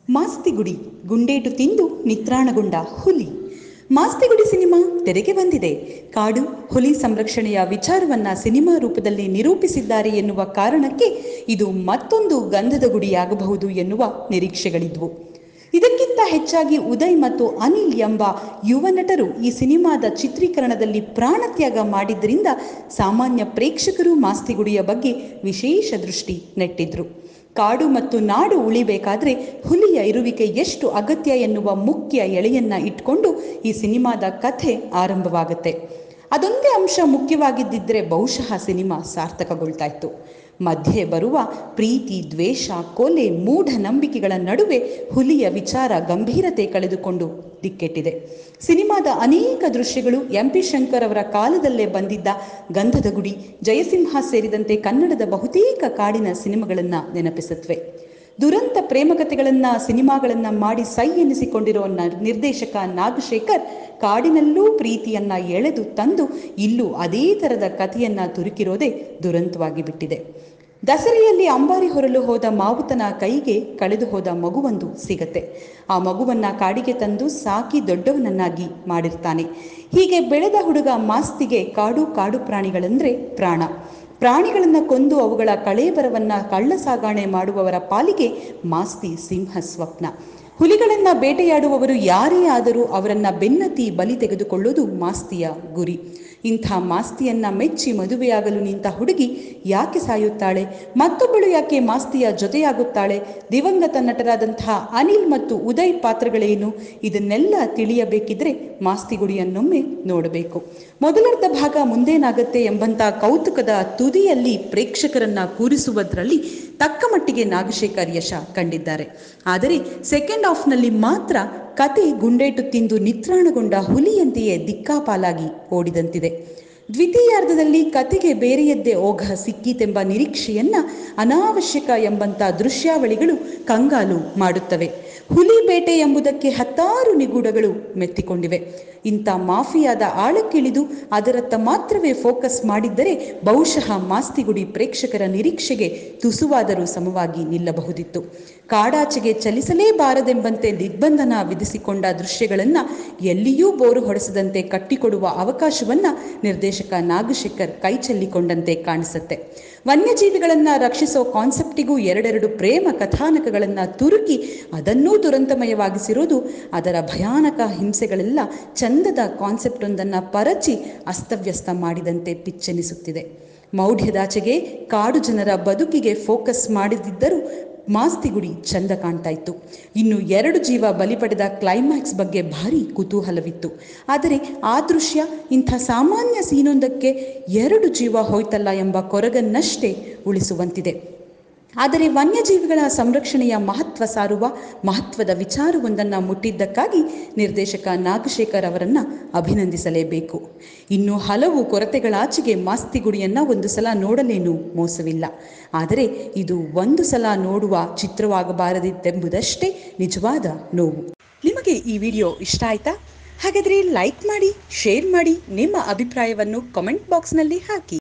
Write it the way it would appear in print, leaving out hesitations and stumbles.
ಮಾಸ್ತಿಗುಡಿ ಗುಂಡೇಟು ತಿಂದು ನಿತ್ರಾಣಗೊಂಡ ಹುಲಿ. ಮಾಸ್ತಿಗುಡಿ ಸಿನಿಮಾ ತೆರೆಗೆ ಬಂದಿದೆ. ಕಾಡು ಹುಲಿ ಸಂರಕ್ಷಣೆಯ ವಿಚಾರವನ್ನ ಸಿನಿಮಾ ರೂಪದಲ್ಲಿ ನಿರೂಪಿಸಿದ್ದಾರೆ ಎನ್ನುವ ಕಾರಣಕ್ಕೆ ಇದು ಮತ್ತೊಂದು ಗಂಧದ ಗುಡಿಯಾಗಬಹುದು ಎನ್ನುವ ನಿರೀಕ್ಷೆಗಳಿದ್ವು. ಇದಕ್ಕಿಂತ ಹೆಚ್ಚಾಗಿ ಉದಯ್ ಮತ್ತು ಅನಿಲ್ ಎಂಬ ಯುವ ನಟರು ಈ ಸಿನಿಮಾದ ಚಿತ್ರೀಕರಣದಲ್ಲಿ ಪ್ರಾಣತ್ಯಾಗ ಮಾಡಿದ್ದರಿಂದ ಸಾಮಾನ್ಯ ಪ್ರೇಕ್ಷಕರು ಮಾಸ್ತಿಗುಡಿಯ ಬಗ್ಗೆ ವಿಶೇಷ ದೃಷ್ಟಿ ನೆಟ್ಟಿದ್ರು. ಕಾಡು ಮತ್ತು ನಾಡು ಉಳಿಬೇಕಾದ್ರೆ ಹುಲಿಯ ಇರುವಿಕೆ ಎಷ್ಟು ಅಗತ್ಯ ಎನ್ನುವ ಮುಖ್ಯ ಎಳೆಯನ್ನ ಇಟ್ಕೊಂಡು ಈ ಸಿನಿಮಾದ ಕಥೆ ಆರಂಭವಾಗುತ್ತೆ. ಅದೊಂದೇ ಅಂಶ ಮುಖ್ಯವಾಗಿದ್ದಿದ್ರೆ ಬಹುಶಃ ಸಿನಿಮಾ ಸಾರ್ಥಕಗೊಳ್ತಾ ಇತ್ತು. ಮಧ್ಯೆ ಬರುವ ಪ್ರೀತಿ, ದ್ವೇಷ, ಕೊಲೆ, ಮೂಢನಂಬಿಕೆಗಳ ನಡುವೆ ಹುಲಿಯ ವಿಚಾರ ಗಂಭೀರತೆ ಕಳೆದುಕೊಂಡು ದಿಕ್ಕೆಟ್ಟಿದೆ. ಸಿನಿಮಾದ ಅನೇಕ ದೃಶ್ಯಗಳು ಎಂ.ಪಿ. ಶಂಕರ್ ಅವರ ಕಾಲದಲ್ಲೇ ಬಂದಿದ್ದ ಗಂಧದ ಗುಡಿ, ಜಯಸಿಂಹ ಸೇರಿದಂತೆ ಕನ್ನಡದ ಬಹುತೇಕ ಕಾಡಿನ ಸಿನಿಮಾಗಳನ್ನು ನೆನಪಿಸುತ್ತವೆ. ದುರಂತ ಪ್ರೇಮಕಥೆಗಳನ್ನು ಸಿನಿಮಾಗಳನ್ನು ಮಾಡಿ ಸೈ ಎನಿಸಿಕೊಂಡಿರೋ ನಿರ್ದೇಶಕ ನಾಗಶೇಖರ್ ಕಾಡಿನಲ್ಲೂ ಪ್ರೀತಿಯನ್ನ ಎಳೆದು ತಂದು ಇಲ್ಲೂ ಅದೇ ಥರದ ಕಥೆಯನ್ನ ತುರುಕಿರೋದೇ ದುರಂತವಾಗಿ ಬಿಟ್ಟಿದೆ. ದಸರೆಯಲ್ಲಿ ಅಂಬಾರಿ ಹೊರಲು ಹೋದ ಮಾವುತನ ಕೈಗೆ ಕಳೆದು ಹೋದ ಮಗುವೊಂದು ಸಿಗತ್ತೆ. ಆ ಮಗುವನ್ನ ಕಾಡಿಗೆ ತಂದು ಸಾಕಿ ದೊಡ್ಡವನನ್ನಾಗಿ ಮಾಡಿರ್ತಾನೆ. ಹೀಗೆ ಬೆಳೆದ ಹುಡುಗ ಮಾಸ್ತಿಗೆ ಕಾಡು ಪ್ರಾಣಿಗಳಂದ್ರೆ ಪ್ರಾಣ. ಪ್ರಾಣಿಗಳನ್ನು ಕೊಂದು ಅವುಗಳ ಕಳೇಬರವನ್ನ ಕಳ್ಳ ಸಾಗಾಣೆ ಮಾಡುವವರ ಪಾಲಿಗೆ ಮಾಸ್ತಿ ಸಿಂಹ ಸ್ವಪ್ನ. ಹುಲಿಗಳನ್ನು ಬೇಟೆಯಾಡುವವರು ಯಾರೇ ಆದರೂ ಅವರನ್ನ ಬೆನ್ನತ್ತಿ ಬಲಿ ತೆಗೆದುಕೊಳ್ಳುವುದು ಮಾಸ್ತಿಯ ಗುರಿ. ಇಂಥ ಮಾಸ್ತಿಯನ್ನ ಮೆಚ್ಚಿ ಮದುವೆಯಾಗಲು ನಿಂತ ಹುಡುಗಿ ಯಾಕೆ ಸಾಯುತ್ತಾಳೆ? ಮತ್ತೊಬ್ಬಳು ಯಾಕೆ ಮಾಸ್ತಿಯ ಜೊತೆಯಾಗುತ್ತಾಳೆ? ದಿವಂಗತ ನಟರಾದಂತಹ ಅನಿಲ್ ಮತ್ತು ಉದಯ್ ಪಾತ್ರಗಳೇನು? ಇದನ್ನೆಲ್ಲ ತಿಳಿಯಬೇಕಿದ್ರೆ ಮಾಸ್ತಿಗುಡಿಯನ್ನೊಮ್ಮೆ ನೋಡಬೇಕು. ಮೊದಲರ್ಧ ಭಾಗ ಮುಂದೇನಾಗತ್ತೆ ಎಂಬಂತ ಕೌತುಕದ ತುದಿಯಲ್ಲಿ ಪ್ರೇಕ್ಷಕರನ್ನ ಕೂರಿಸುವುದರಲ್ಲಿ ತಕ್ಕ ಮಟ್ಟಿಗೆ ನಾಗಶೇಖರ್ ಯಶ ಕಂಡಿದ್ದಾರೆ. ಆದರೆ ಸೆಕೆಂಡ್ ಹಾಫ್ನಲ್ಲಿ ಮಾತ್ರ ಕತೆ ಗುಂಡೇಟು ತಿಂದು ನಿತ್ರಾಣಗೊಂಡ ಹುಲಿಯಂತೆಯೇ ದಿಕ್ಕಾಪಾಲಾಗಿ ಓಡಿದಂತಿದೆ. ದ್ವಿತೀಯಾರ್ಧದಲ್ಲಿ ಕತೆಗೆ ಬೇರೆಯದ್ದೇ ಓಘ ಸಿಕ್ಕೀತೆಂಬ ನಿರೀಕ್ಷೆಯನ್ನ ಅನಾವಶ್ಯಕ ಎಂಬಂತ ದೃಶ್ಯಾವಳಿಗಳು ಕಂಗಾಲು ಮಾಡುತ್ತವೆ. ಹುಲಿ ಬೇಟೆ ಎಂಬುದಕ್ಕೆ ಹತ್ತಾರು ನಿಗೂಢಗಳು ಮೆತ್ತಿಕೊಂಡಿವೆ. ಇಂಥ ಮಾಫಿಯಾದ ಆಳಕ್ಕಿಳಿದು ಅದರತ್ತ ಮಾತ್ರವೇ ಫೋಕಸ್ ಮಾಡಿದ್ದರೆ ಬಹುಶಃ ಮಾಸ್ತಿಗುಡಿ ಪ್ರೇಕ್ಷಕರ ನಿರೀಕ್ಷೆಗೆ ತುಸುವಾದರೂ ಸಮವಾಗಿ ನಿಲ್ಲಬಹುದಿತ್ತು. ಕಾಡಾಚೆಗೆ ಚಲಿಸಲೇಬಾರದೆಂಬಂತೆ ದಿಗ್ಬಂಧನ ವಿಧಿಸಿಕೊಂಡ ದೃಶ್ಯಗಳನ್ನು ಎಲ್ಲಿಯೂ ಬೋರು ಹೊಡೆಸದಂತೆ ಕಟ್ಟಿಕೊಡುವ ಅವಕಾಶವನ್ನ ನಿರ್ದೇಶಕ ನಾಗಶೇಖರ್ ಕೈಚೆಲ್ಲಿಕೊಂಡಂತೆ ಕಾಣಿಸುತ್ತೆ. ವನ್ಯಜೀವಿಗಳನ್ನ ರಕ್ಷಿಸೋ ಕಾನ್ಸೆಪ್ಟಿಗೂ ಎರಡೆರಡು ಪ್ರೇಮ ಕಥಾನಕಗಳನ್ನ ತುರುಕಿ ಅದನ್ನೂ ದುರಂತಮಯವಾಗಿಸಿರೋದು, ಅದರ ಭಯಾನಕ ಹಿಂಸೆಗಳೆಲ್ಲ ಚಂದದ ಕಾನ್ಸೆಪ್ಟ್ ಒಂದನ್ನು ಪರಚಿ ಅಸ್ತವ್ಯಸ್ತ ಮಾಡಿದಂತೆ ಪಿಚ್ಚೆನಿಸುತ್ತಿದೆ. ಮೌಢ್ಯದಾಚೆಗೆ ಕಾಡು ಜನರ ಬದುಕಿಗೆ ಫೋಕಸ್ ಮಾಡದಿದ್ದರೂ ಮಾಸ್ತಿಗುಡಿ ಚಂದ ಕಾಣ್ತಾ ಇತ್ತು. ಇನ್ನು 2 ಜೀವ ಬಲಿ ಪಡೆದ ಕ್ಲೈಮ್ಯಾಕ್ಸ್ ಬಗ್ಗೆ ಭಾರಿ ಕುತೂಹಲವಿತ್ತು. ಆದರೆ ಆ ದೃಶ್ಯ ಇಂಥ ಸಾಮಾನ್ಯ ಸೀನೊಂದಕ್ಕೆ 2 ಜೀವ ಹೋಯ್ತಲ್ಲ ಎಂಬ ಕೊರಗನ್ನಷ್ಟೇ ಉಳಿಸುವಂತಿದೆ. ಆದರೆ ವನ್ಯಜೀವಿಗಳ ಸಂರಕ್ಷಣೆಯ ಮಹತ್ವ ಸಾರುವ ಮಹತ್ವದ ವಿಚಾರವೊಂದನ್ನು ಮುಟ್ಟಿದ್ದಕ್ಕಾಗಿ ನಿರ್ದೇಶಕ ನಾಗಶೇಖರ್ ಅವರನ್ನು ಅಭಿನಂದಿಸಲೇಬೇಕು. ಇನ್ನು ಹಲವು ಕೊರತೆಗಳಾಚೆಗೆ ಮಾಸ್ತಿಗುಡಿಯನ್ನು ಒಂದು ಸಲ ನೋಡಲೇನೂ ಮೋಸವಿಲ್ಲ. ಆದರೆ ಇದು ಒಂದು ಸಲ ನೋಡುವ ಚಿತ್ರವಾಗಬಾರದಿತ್ತೆಂಬುದಷ್ಟೇ ನಿಜವಾದ ನೋವು. ನಿಮಗೆ ಈ ವಿಡಿಯೋ ಇಷ್ಟ ಆಯ್ತಾ? ಹಾಗಾದರೆ ಲೈಕ್ ಮಾಡಿ, ಶೇರ್ ಮಾಡಿ, ನಿಮ್ಮ ಅಭಿಪ್ರಾಯವನ್ನು ಕಾಮೆಂಟ್ ಬಾಕ್ಸ್ನಲ್ಲಿ ಹಾಕಿ.